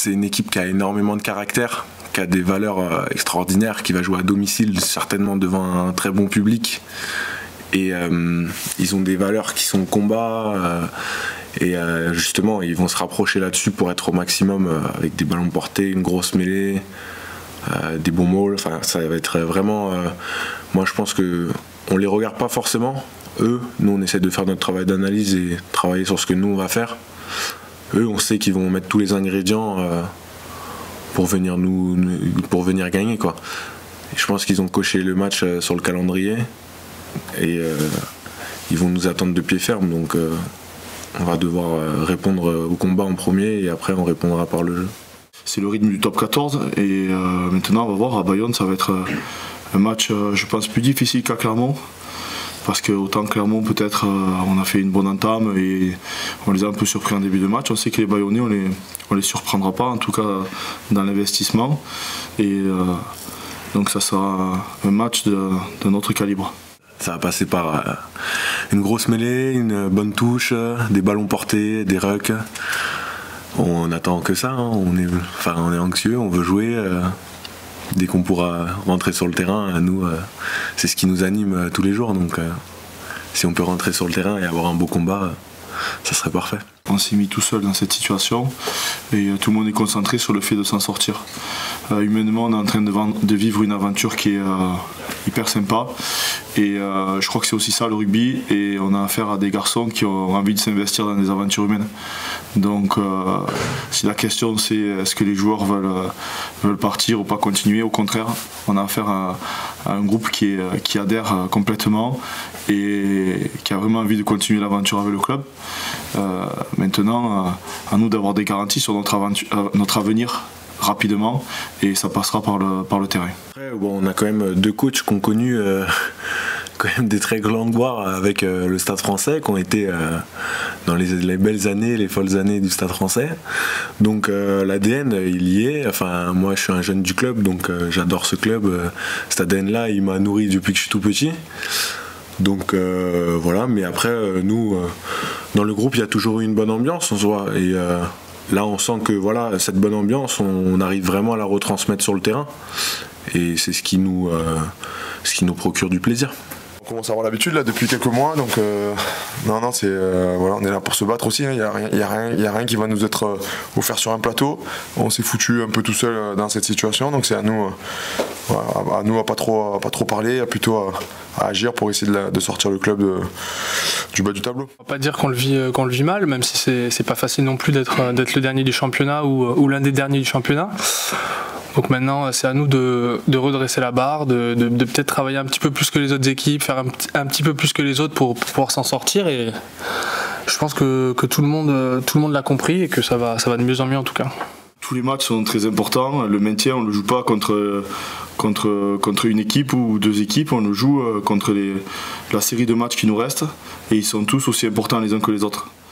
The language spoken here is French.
c'est une équipe qui a énormément de caractère, qui a des valeurs extraordinaires, qui va jouer à domicile certainement devant un très bon public. Et ils ont des valeurs qui sont combat. Justement, ils vont se rapprocher là-dessus pour être au maximum avec des ballons portés, une grosse mêlée, des bons mauls. Enfin, ça va être vraiment. Moi, je pense que on les regarde pas forcément. Eux, nous, on essaie de faire notre travail d'analyse et travailler sur ce que nous on va faire. Eux, on sait qu'ils vont mettre tous les ingrédients pour venir gagner, quoi. Et je pense qu'ils ont coché le match sur le calendrier et ils vont nous attendre de pied ferme. Donc, on va devoir répondre au combat en premier et après, on répondra par le jeu. C'est le rythme du top 14 et maintenant, on va voir à Bayonne, ça va être un match, je pense, plus difficile qu'à Clermont. Parce que autant Clermont peut-être on a fait une bonne entame et on les a un peu surpris en début de match. On sait que les Bayonnais on les surprendra pas, en tout cas dans l'investissement. Et donc ça sera un match de notre calibre. Ça va passer par une grosse mêlée, une bonne touche, des ballons portés, des rucks. On n'attend que ça, hein. On est anxieux, on veut jouer. Dès qu'on pourra rentrer sur le terrain, nous, c'est ce qui nous anime tous les jours. Donc, si on peut rentrer sur le terrain et avoir un beau combat, ça serait parfait. On s'est mis tout seul dans cette situation et tout le monde est concentré sur le fait de s'en sortir. Humainement, on est en train de vivre une aventure qui est hyper sympa. Et je crois que c'est aussi ça le rugby. Et on a affaire à des garçons qui ont envie de s'investir dans des aventures humaines. Donc, si la question c'est est-ce que les joueurs veulent partir ou pas continuer, au contraire, on a affaire à un groupe qui adhère complètement et qui a vraiment envie de continuer l'aventure avec le club. Maintenant, à nous d'avoir des garanties sur notre avenir rapidement et ça passera par le terrain. Après, bon, on a quand même deux coachs qui ont connu quand même des très grandes gloires avec le Stade Français, qui ont été dans les belles années, les folles années du Stade Français. Donc l'ADN, il y est. Enfin, moi, je suis un jeune du club, donc j'adore ce club. Cet ADN-là, il m'a nourri depuis que je suis tout petit. Donc voilà, mais après, nous, dans le groupe, il y a toujours eu une bonne ambiance, on se voit. Et là, on sent que voilà, cette bonne ambiance, on arrive vraiment à la retransmettre sur le terrain. Et c'est ce qui nous procure du plaisir. On commence à avoir l'habitude là depuis quelques mois, donc non c'est voilà, on est là pour se battre aussi. Il n'y a rien qui va nous être offert sur un plateau. On s'est foutu un peu tout seul dans cette situation, donc c'est à nous à pas trop parler, à plutôt à agir pour essayer de sortir le club du bas du tableau. On va pas dire qu'on le vit mal, même si c'est pas facile non plus d'être le dernier du championnat ou l'un des derniers du championnat. Donc maintenant, c'est à nous de redresser la barre, de peut-être travailler un petit peu plus que les autres équipes, faire un petit peu plus que les autres pour pouvoir s'en sortir. Et je pense que tout le monde l'a compris et que ça va de mieux en mieux en tout cas. Tous les matchs sont très importants. Le maintien, on ne le joue pas contre une équipe ou deux équipes. On le joue contre la série de matchs qui nous restent. Et ils sont tous aussi importants les uns que les autres.